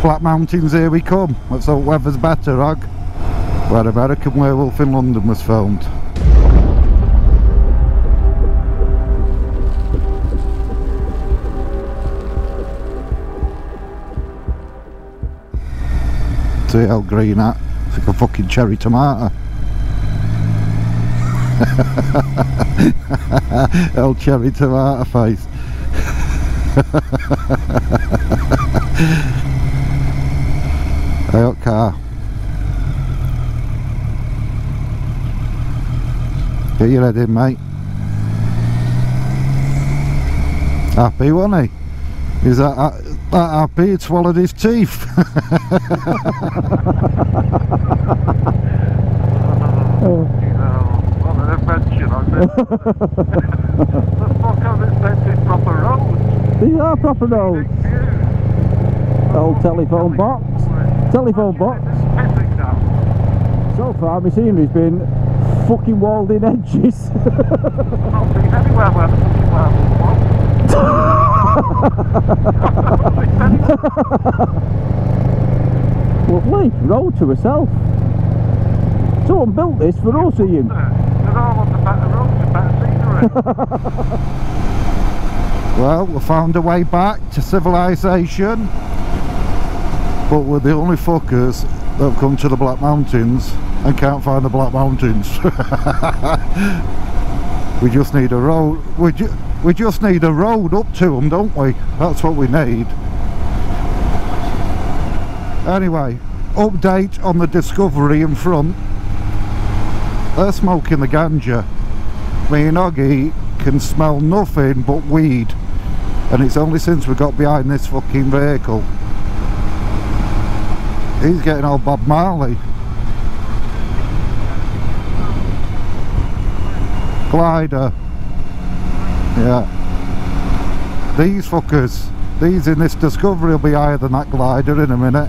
Black Mountains, here we come. Let's hope weather's better, Hog. Where American Werewolf in London was filmed. See how green that? It's like a fucking cherry tomato. El cherry tomato face. Hey up car. Get your head in, mate. Happy, wasn't he? Is that happy? He'd swallowed his teeth. What an adventure, I bet. The fuck have it sent in proper roads? These are proper roads. Old telephone box. Telephone box. So far my scenery's been fucking walled in edges. Not been anywhere where the fucking werewolf was. Lovely, road to herself. Someone built this for us, Ian. They're all on the better roads and better scenery. Well, we found a way back to civilization, but we're the only fuckers that have come to the Black Mountains and can't find the Black Mountains. We just need a road. We just need a road up to them, don't we? That's what we need. Anyway, update on the Discovery in front. They're smoking the ganja. Me and Oggy can smell nothing but weed, and it's only since we got behind this fucking vehicle. He's getting all Bob Marley. Glider. Yeah. These fuckers, these in this Discovery will be higher than that glider in a minute.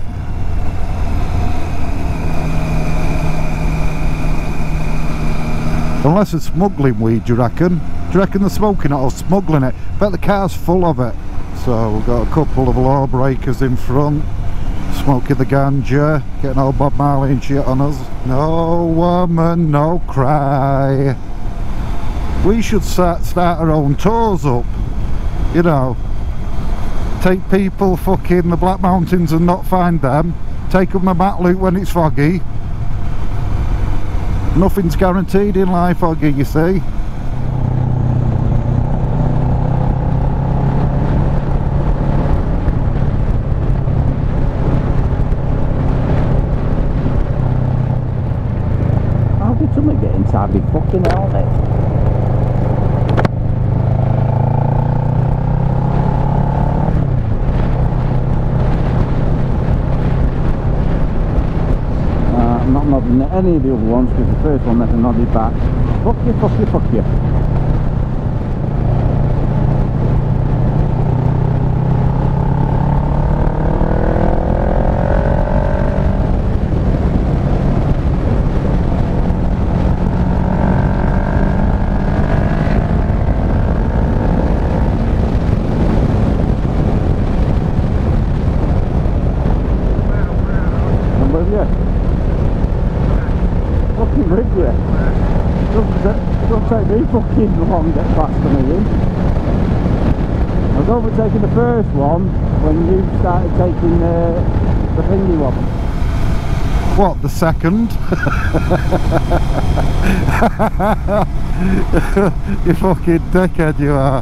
Unless it's smuggling weed, do you reckon? Do you reckon they're smoking it or smuggling it? Bet the car's full of it. So we've got a couple of lawbreakers in front, smoking the ganja, getting all Bob Marley and shit on us. No woman, no cry. We should start our own tours up, you know. Take people fucking the Black Mountains and not find them. Take them to Matloop when it's foggy. Nothing's guaranteed in life, Oggy, you see. How did something get inside me fucking helmet? I'm not nodding at any of the other ones because the first one never nodded back. Fuck you, fuck you, fuck you. I'm with you. Fucking with you. Don't take me fucking long to get past me in. I was overtaking the first one when you started taking the thingy one. What, the second? You fucking dickhead you are.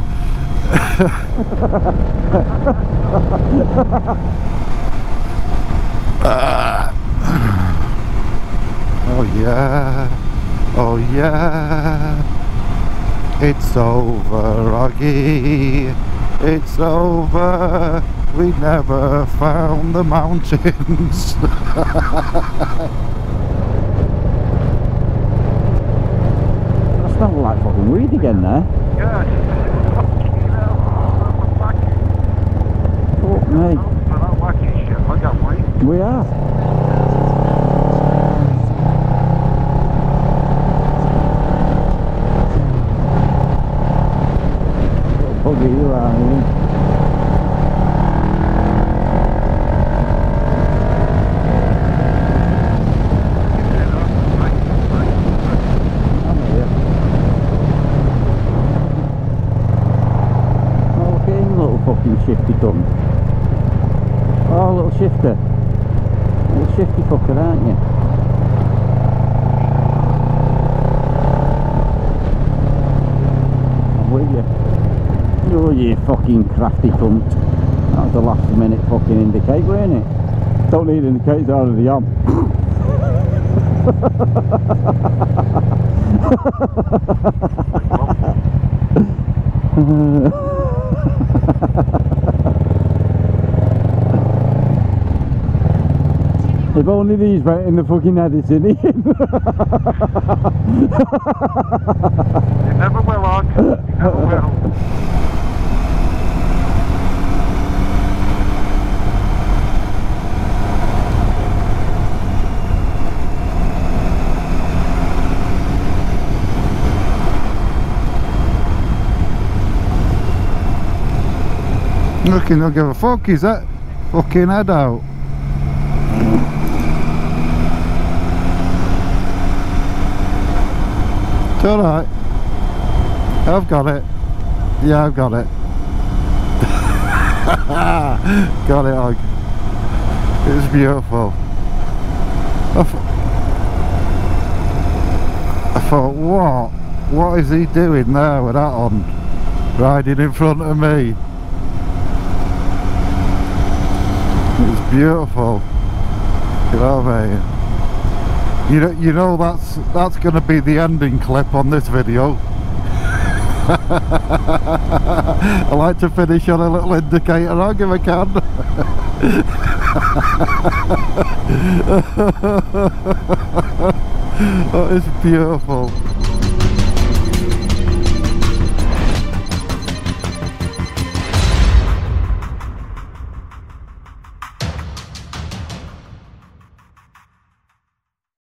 Oh yeah, oh yeah, it's over, Oggy, it's over, we never found the mountains. I smell like fucking weed again there. Yeah, Fuck me. for that wacky shit, I got weed. We are. Buggy you are, Ian. crafty cunt. Oh, little shifter. Little shifty fucker, aren't you? I'm with you. Oh, you fucking crafty cunt. That was the last minute fucking indicator, ain't it? Don't need indicators out of the arm. If only these went in the fucking editing. You never will, Og. You never will. Looking, don't give a fuck, is that fucking head out? It's alright. I've got it. Yeah, I've got it. Got it, Og. It's beautiful. I thought, what? What is he doing there with that on? Riding in front of me. It's beautiful. You know what I mean? You know that's going to be the ending clip on this video. I like to finish on a little indicator, I'll give a can. That is beautiful.